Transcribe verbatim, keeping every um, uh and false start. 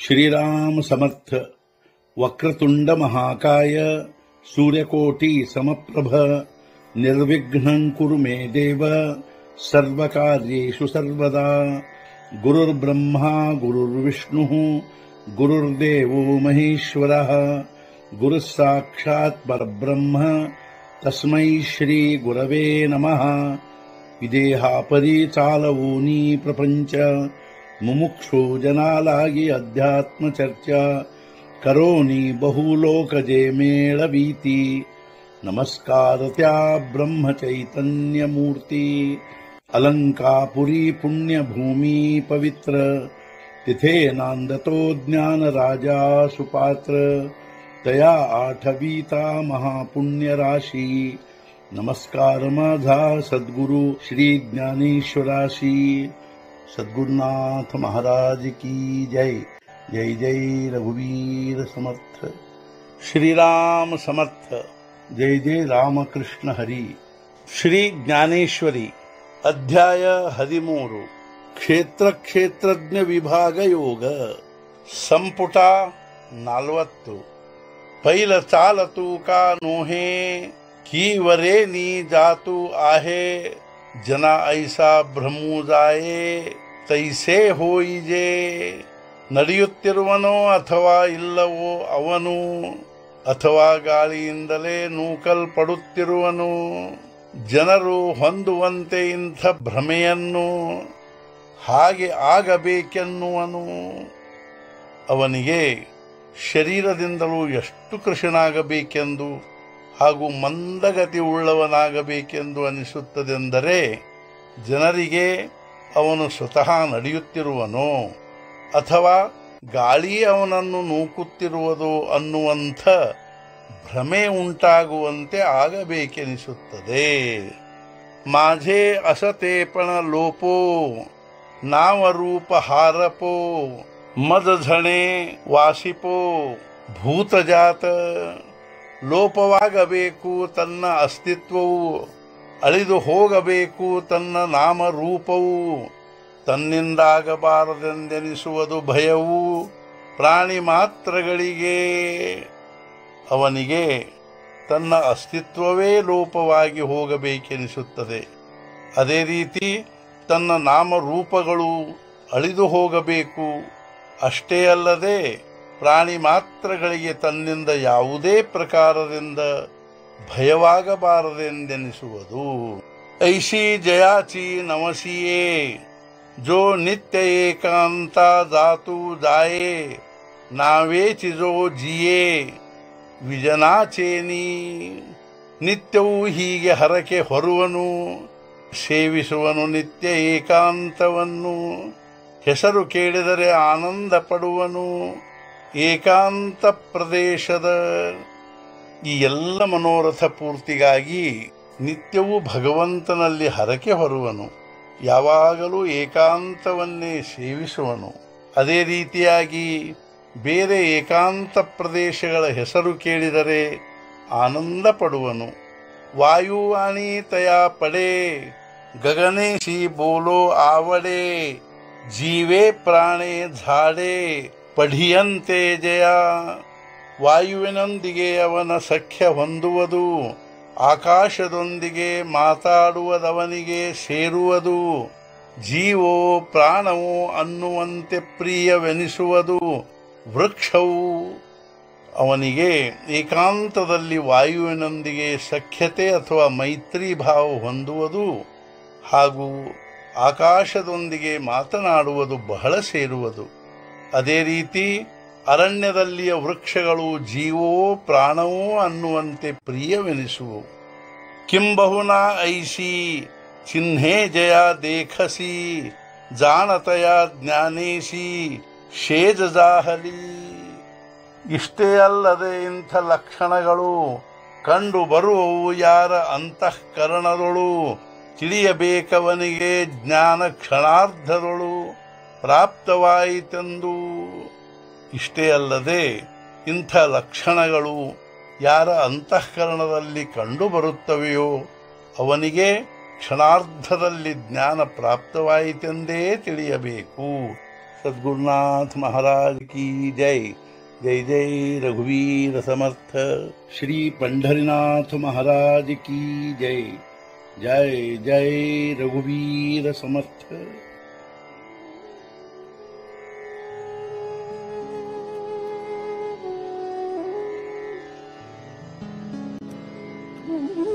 श्रीराम समर्थ। वक्रतुंड महाकाय सूर्यकोटि समप्रभ निर्विघ्नं कुरु मे देव सर्वकार्येषु सर्वदा। गुरुर्ब्रह्मा गुरुर्विष्णुः गुरुर्देवो महेश्वरः गुरुः साक्षात् परब्रह्म तस्मै श्री गुरवे नमः। विदेहापरि चालवूनी प्रपंच मुमुक्षु जनालागी अध्यात्म चर्चा करोनी बहुलोकजे मेळवीती। नमस्कार त्या ब्रह्म चैतन्य मूर्ती अलंकापुरी पुण्यभूमी पवित्र तिथे नांदतो ज्ञान राजा सुपात्र तया आठवीता महापुण्य राशी। नमस्कार माझा सद्गुरु श्री ज्ञानेश्वराशी। सद्गुरुनाथ महाराज की जय। जय जय रघुवीर समर्थ। श्री राम समर्थ। जय जय रामकृष्ण हरि। श्री ज्ञानेश्वरी अध्याय ಹದಿಮೂರು ಕ್ಷೇತ್ರ ಕ್ಷೇತ್ರಜ್ಞ ವಿಭಾಗ ಯೋಗ ಸಂಪುಟ ನಲವತ್ತು ಪೈಲ ಚಾಲತು ಕಾ ನೋಹೆ ಕೀವರೆ ನೀ ಜಾತು ಆಹೆ ಜನ ಐಸಾ ಭ್ರಮು ಜಾಯೆ ತೈಸೆ ಹೋಯಿಜೆ। ನಡೆಯುತ್ತಿರುವನೋ ಅಥವಾ ಇಲ್ಲವೋ ಅವನು ಅಥವಾ ಗಾಳಿಯಿಂದಲೇ ನೂಕಲ್ಪಡುತ್ತಿರುವನು। ಜನರು ಹೊಂದುವಂತೆ ಇಂಥ ಭ್ರಮೆಯನ್ನು ಹಾಗೆ ಆಗಬೇಕೆನ್ನುವನು। ಅವನಿಗೆ ಶರೀರದಿಂದಲೂ ಎಷ್ಟು ಕೃಶನಾಗಬೇಕೆಂದು ಹಾಗೂ ಮಂದಗತಿ ಉಳ್ಳವನಾಗಬೇಕೆಂದು ಅನಿಸುತ್ತದೆಂದರೆ ಜನರಿಗೆ ಅವನು ಸ್ವತಃ ನಡೆಯುತ್ತಿರುವನೋ ಅಥವಾ ಗಾಳಿ ಅವನನ್ನು ನೂಕುತ್ತಿರುವುದೋ ಅನ್ನುವಂಥ ಭ್ರಮೆ ಉಂಟಾಗುವಂತೆ ಆಗಬೇಕೆನಿಸುತ್ತದೆ। माझे असतेपण लोपो नावरूप हारपो मद झणे ವಾಸಿಪೋ ಭೂತಜಾತ। ಲೋಪವಾಗಬೇಕು ತನ್ನ ಅಸ್ತಿತ್ವವು, ಅಳಿದು ಹೋಗಬೇಕು ತನ್ನ ನಾಮರೂಪವು, ತನ್ನಿಂದಾಗಬಾರದೆಂದೆನಿಸುವುದು ಭಯವು ಪ್ರಾಣಿ ಮಾತ್ರಗಳಿಗೆ। ಅವನಿಗೆ ತನ್ನ ಅಸ್ತಿತ್ವವೇ ಲೋಪವಾಗಿ ಹೋಗಬೇಕೆನಿಸುತ್ತದೆ। ಅದೇ ರೀತಿ ತನ್ನ ನಾಮರೂಪಗಳು ಅಳಿದು ಹೋಗಬೇಕು। ಅಷ್ಟೇ ಅಲ್ಲದೆ ಪ್ರಾಣಿ ಮಾತ್ರಗಳಿಗೆ ತನ್ನಿಂದ ಯಾವುದೇ ಪ್ರಕಾರದಿಂದ ಭಯವಾಗಬಾರದೆಂದೆನಿಸುವುದು। ಐಸಿ ಜಯಾಚಿ ನಮಸಿಯೇ ಜೋ ನಿತ್ಯ ಏಕಾಂತ ಜಾತು ಜಾಯೇ ನಾವೇ ಚಿಜೋ ಜಿಯೇ ವಿಜನಾಚೇನಿ। ನಿತ್ಯವೂ ಹೀಗೆ ಹರಕೆ ಹೊರುವನು, ಸೇವಿಸುವನು ನಿತ್ಯ ಏಕಾಂತವನ್ನು। ಹೆಸರು ಕೇಳಿದರೆ ಆನಂದ ಪಡುವನು। ಏಕಾಂತ ಪ್ರದೇಶದ ಈ ಎಲ್ಲ ಮನೋರಥ ಪೂರ್ತಿಗಾಗಿ ನಿತ್ಯವೂ ಭಗವಂತನಲ್ಲಿ ಹರಕೆ ಹೊರುವನು, ಯಾವಾಗಲೂ ಏಕಾಂತವನ್ನೇ ಸೇವಿಸುವನು। ಅದೇ ರೀತಿಯಾಗಿ ಬೇರೆ ಏಕಾಂತ ಪ್ರದೇಶಗಳ ಹೆಸರು ಕೇಳಿದರೆ ಆನಂದ ಪಡುವನು। ವಾಯುವಾಣಿ ತಯಾ ಪಡೆ ಗಗನೇಶಿ ಬೋಲೋ ಆವಡೆ ಜೀವೇ ಪ್ರಾಣೇ ಝಾಡೆ ಪಢಿಯಂತೆ ಜಯ। ವಾಯುವಿನೊಂದಿಗೆ ಅವನ ಸಖ್ಯ ಹೊಂದುವುದು, ಆಕಾಶದೊಂದಿಗೆ ಮಾತಾಡುವುದವನಿಗೆ ಸೇರುವುದು, ಜೀವೋ ಪ್ರಾಣವೋ ಅನ್ನುವಂತೆ ಪ್ರಿಯವೆನಿಸುವುದು। ವೃಕ್ಷವು ಅವನಿಗೆ ಏಕಾಂತದಲ್ಲಿ ವಾಯುವಿನೊಂದಿಗೆ ಸಖ್ಯತೆ ಅಥವಾ ಮೈತ್ರಿ ಭಾವ ಹೊಂದುವುದು ಹಾಗೂ ಆಕಾಶದೊಂದಿಗೆ ಮಾತನಾಡುವುದು ಬಹಳ ಸೇರುವುದು। ಅದೇ ರೀತಿ ಅರಣ್ಯದಲ್ಲಿಯ ವೃಕ್ಷಗಳು ಜೀವೋ ಪ್ರಾಣವೋ ಅನ್ನುವಂತೆ ಪ್ರಿಯವೆನಿಸುವು। ಕಿಂಬಹುನಾ ಐಸಿ ಚಿಹ್ನೆ ಜಯ ದೇಖಸಿ ಜಾಣತಯ ಜ್ಞಾನೇಸಿ ಶೇಜ ಜಾಹಲಿ। ಇಷ್ಟೇ ಅಲ್ಲದೆ ಇಂಥ ಲಕ್ಷಣಗಳು ಕಂಡು ಬರುವವು ಯಾರ ಅಂತಃಕರಣದೊಳು ತಿಳಿಯಬೇಕವನಿಗೆ ಜ್ಞಾನ ಕ್ಷಣಾರ್ಧದೊಳು ಪ್ರಾಪ್ತವಾಯಿತೆಂದು। ಇಷ್ಟೇ ಅಲ್ಲದೆ ಇಂಥ ಲಕ್ಷಣಗಳು ಯಾರ ಅಂತಃಕರಣದಲ್ಲಿ ಕಂಡುಬರುತ್ತವೆಯೋ ಅವನಿಗೆ ಕ್ಷಣಾರ್ಧದಲ್ಲಿ ಜ್ಞಾನ ಪ್ರಾಪ್ತವಾಯಿತೆಂದೇ ತಿಳಿಯಬೇಕು सद्गुरुनाथ महाराज की जय। जय जय रघुवीर समर्थ। श्री पंढरीनाथ महाराज की जय। जय जय रघुवीर समर्थ। Mm-hmm.